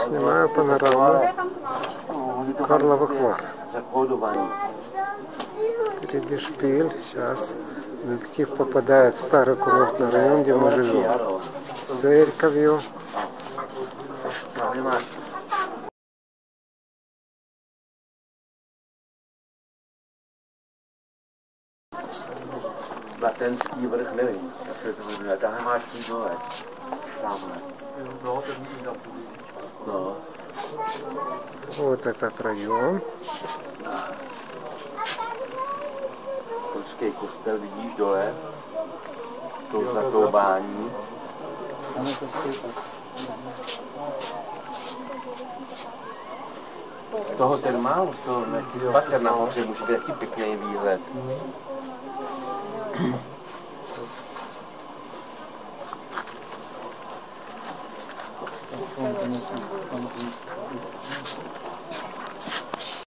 Снимаю панораму Карловых Вар. Впереди шпиль. Сейчас объектив попадает в старый курортный район, где мы живем. С церковью. Batenský vrch, nevím, jak se to jmenuje, tam máš tí dole, tamhle. No. Вот этот район. Polský kostel vidíš dole, tou zlatou bání. Z toho termálu, z toho pater nahoře může být taky pěkný výhled.